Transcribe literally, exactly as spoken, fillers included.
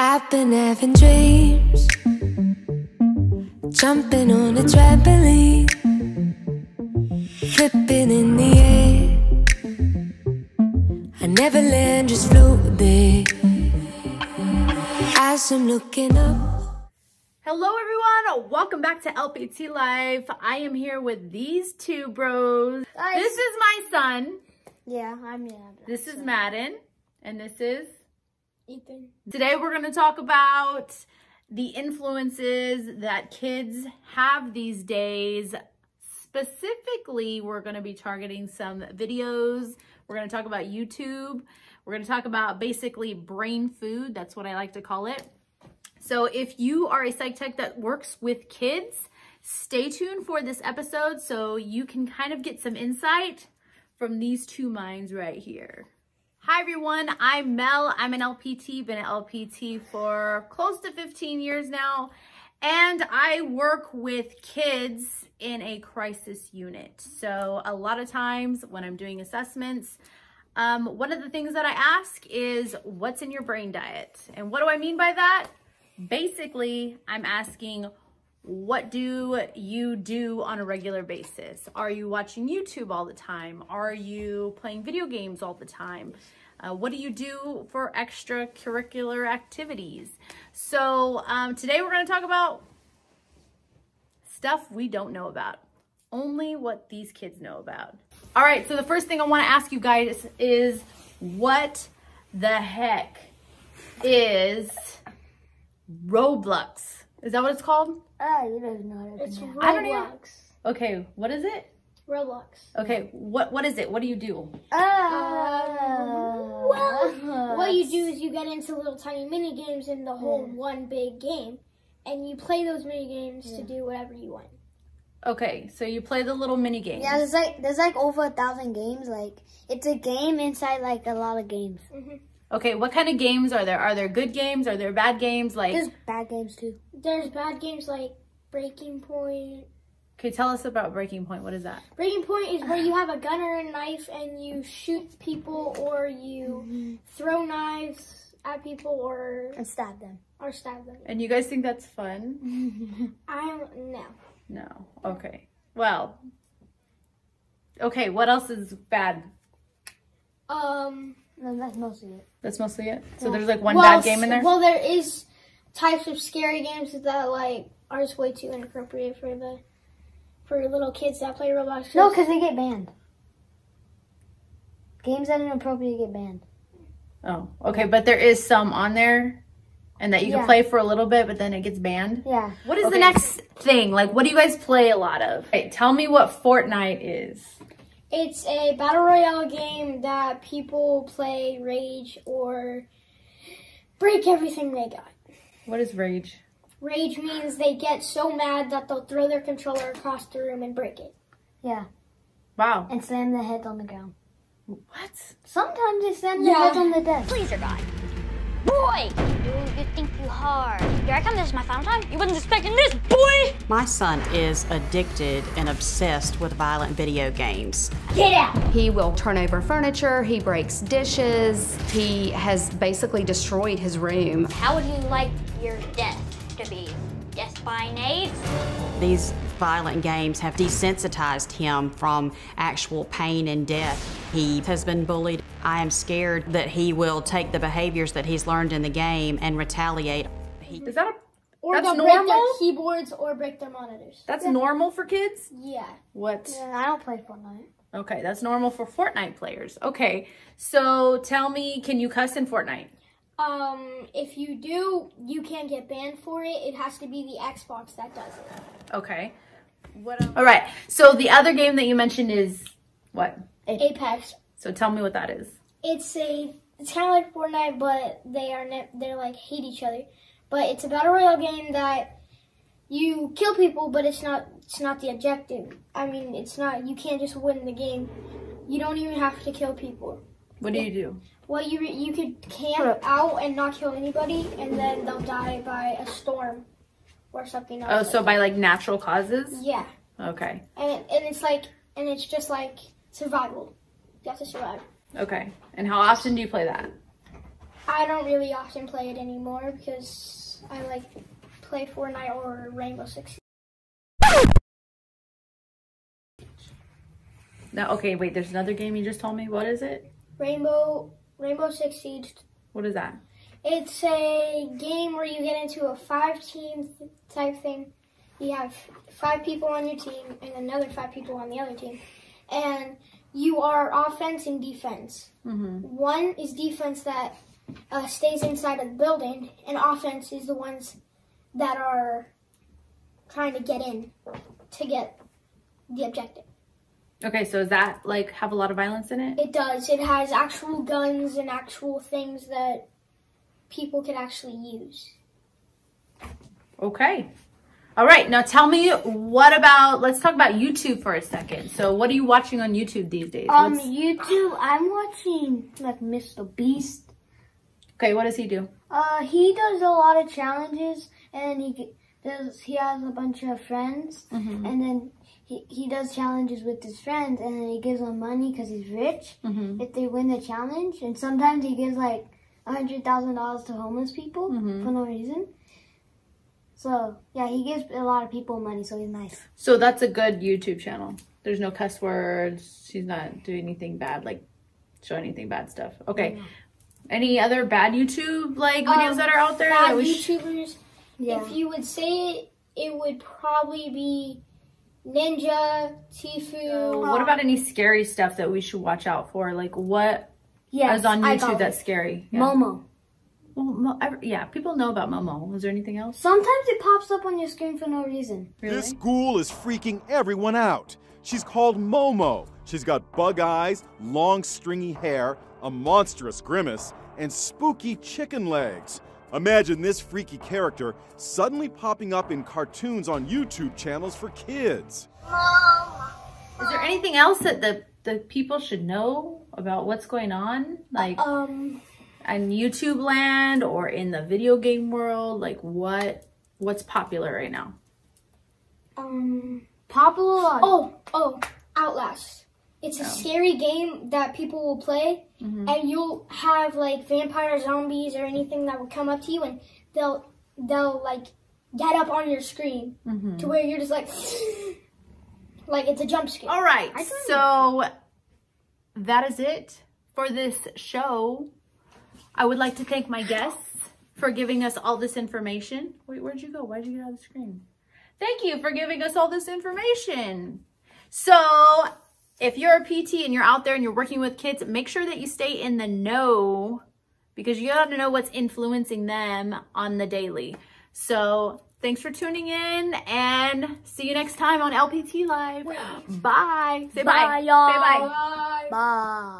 I've been having dreams, jumping on a trampoline, flipping in the air. I never land, just float there. As I'm looking up. Hello everyone, welcome back to L P T Life. I am here with these two bros. Guys. This is my son. Yeah, I'm Madden. This is Madden, and this is Ethan. Today we're going to talk about the influences that kids have these days. Specifically, we're going to be targeting some videos. We're going to talk about YouTube. We're going to talk about basically brain food. That's what I like to call it. So if you are a psych tech that works with kids, stay tuned for this episode so you can kind of get some insight from these two minds right here. Hi everyone, I'm Mel. I'm an L P T, been an L P T for close to fifteen years now, and I work with kids in a crisis unit. So a lot of times when I'm doing assessments, um, one of the things that I ask is, what's in your brain diet? And what do I mean by that? Basically, I'm asking, what do you do on a regular basis? Are you watching YouTube all the time? Are you playing video games all the time? Uh, what do you do for extracurricular activities? So um, today we're going to talk about stuff we don't know about. Only what these kids know about. All right, so the first thing I want to ask you guys is, what the heck is Roblox? Is that what it's called? Oh, you don't know what it's Roblox. I don't even... Okay, what is it? Roblox. Okay, what what is it? What do you do? Uh, uh, well, what you do is you get into little tiny mini games in the whole yeah. one big game, and you play those mini games yeah. to do whatever you want. Okay, so you play the little mini games. Yeah, there's like there's like over a thousand games. Like it's a game inside like a lot of games. Mm-hmm. Okay, what kind of games are there? Are there good games? Are there bad games? Like there's bad games too. There's bad games like Breaking Point. Okay, tell us about Breaking Point. What is that? Breaking Point is where you have a gun or a knife and you shoot people, or you mm-hmm. throw knives at people, or and stab them. Or stab them. And you guys think that's fun? I no. No. Okay. Well. Okay. What else is bad? Um. No, that's mostly it. That's mostly it. So yeah. there's like one well, bad game in there. Well, there is types of scary games that like are just way too inappropriate for the for little kids that play Roblox. No, because they get banned. Games that are inappropriate get banned. Oh, okay. But there is some on there, and that you yeah. can play for a little bit, but then it gets banned. Yeah. What is okay. the next thing? Like, what do you guys play a lot of? Okay, tell me what Fortnite is. It's a battle royale game that people play, rage, or break everything they got. What is rage? Rage means they get so mad that they'll throw their controller across the room and break it. Yeah. Wow. And slam their heads on the ground. What? Sometimes they slam their yeah. heads on the desk. Please, your guy. Boy! You, you think you hard. Here I come, this is my final time. You wasn't expecting this, boy! My son is addicted and obsessed with violent video games. Get out! He will turn over furniture, he breaks dishes, he has basically destroyed his room. How would you like your death to be? Death by nades? These violent games have desensitized him from actual pain and death. He has been bullied. I am scared that he will take the behaviors that he's learned in the game and retaliate. He, is that a, or that's they'll normal? break their keyboards or break their monitors. That's yeah. normal for kids? Yeah. What? Yeah, I don't play Fortnite. Okay, that's normal for Fortnite players. Okay, so tell me, can you cuss in Fortnite? Um, if you do, you can get banned for it. It has to be the Xbox that does it. Okay. What else? All right, so the other game that you mentioned is what? Apex. So tell me what that is. It's a, it's kind of like Fortnite, but they are, ne they're like hate each other. But it's a battle royale game that you kill people, but it's not, it's not the objective. I mean, it's not, you can't just win the game. You don't even have to kill people. What do you do? Well, you you could camp out and not kill anybody, and then they'll die by a storm or something else. Oh, so by like natural causes? Yeah. Okay. And and it's like and it's just like survival. You have to survive. Okay. And how often do you play that? I don't really often play it anymore because I like play Fortnite or Rainbow Six. No, okay, wait, there's another game you just told me. What is it? Rainbow Rainbow Six Siege. What is that? It's a game where you get into a five-team type thing. You have five people on your team and another five people on the other team. And you are offense and defense. Mm-hmm. One is defense that uh, stays inside of the building, and offense is the ones that are trying to get in to get the objective. Okay, so does that, like, have a lot of violence in it? It does. It has actual guns and actual things that people can actually use. Okay. All right, now tell me, what about, let's talk about YouTube for a second. So what are you watching on YouTube these days? On What's... YouTube, I'm watching, like, Mister Beast. Okay, what does he do? Uh, he does a lot of challenges, and he does, he has a bunch of friends, mm-hmm. and then he, he does challenges with his friends, and then he gives them money because he's rich mm-hmm. if they win the challenge, and sometimes he gives, like, one hundred thousand dollars to homeless people mm-hmm. for no reason. So, yeah, he gives a lot of people money, so he's nice. So that's a good YouTube channel. There's no cuss words. She's not doing anything bad, like show anything bad stuff. Okay. Yeah. Any other bad YouTube, like, videos um, that are out there? Bad that we YouTubers, yeah. If you would say it, it would probably be Ninja, Tifu. So what about any scary stuff that we should watch out for? Like, what yes, is on YouTube that's scary? Yeah. Momo. Well, Mo yeah, people know about Momo. Is there anything else? Sometimes it pops up on your screen for no reason. Really? This ghoul is freaking everyone out. She's called Momo. She's got bug eyes, long stringy hair, a monstrous grimace, and spooky chicken legs. Imagine this freaky character suddenly popping up in cartoons on YouTube channels for kids. Is there anything else that the, the people should know about what's going on? Like, um... in YouTube land or in the video game world? Like, what what's popular right now? Um, popular. Oh, oh, Outlast. It's a oh. scary game that people will play, mm-hmm. and you'll have like vampire zombies or anything that will come up to you, and they'll they'll like get up on your screen mm-hmm. to where you're just like, like it's a jump scare. All right, so that is it for this show. I would like to thank my guests for giving us all this information. Wait, where'd you go? Why'd you get out of the screen? Thank you for giving us all this information. So if you're a P T and you're out there and you're working with kids, make sure that you stay in the know because you got to know what's influencing them on the daily. So thanks for tuning in and see you next time on L P T Live. Bye. Say bye. Bye, y'all. Say bye. Bye. Bye.